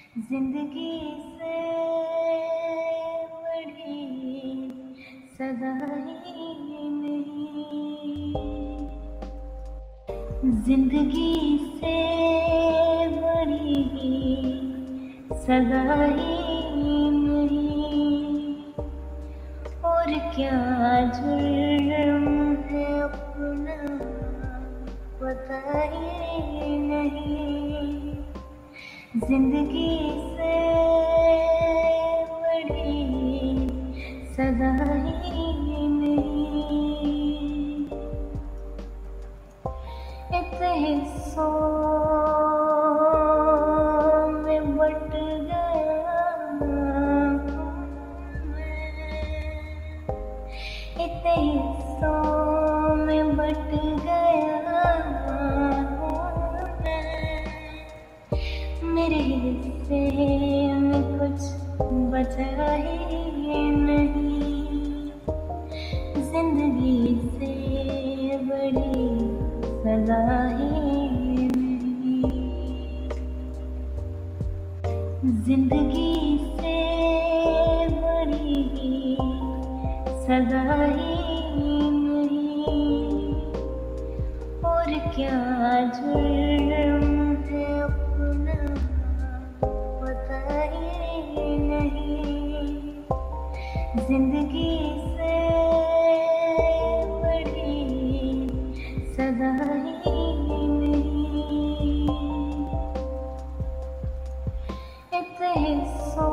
जिंदगी से बड़ी सजा ही नहीं, जिंदगी से बड़ी सजा ही नहीं। और क्या जुर्म है अपना पता ही नहीं, जिंदगी से बड़ी सजा ही नहीं। इतने हिस्सों में बट गया हूँ मैं, इतने हिस्सों में बट गया हूँ मैं। मेरे हिस्से में कुछ बचा ही नहीं, जिंदगी से बड़ी सजा ही नहीं, जिंदगी से बड़ी सजा ही नहीं। और क्या जुर्म है अपना पता ही नहीं, जिंदगी से बड़ी सजा ही नहीं। इतने हिस्सों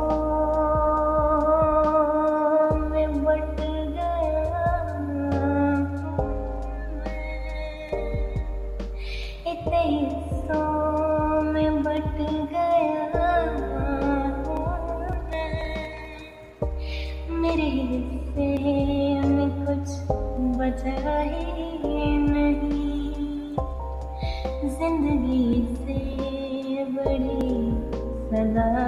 में बट गया हूँ मैं, इतने हिस्सों में बट गया हूँ मैं। मेरे हिस्से में कुछ बचा ही नहीं, जिंदगी से बड़ी सजा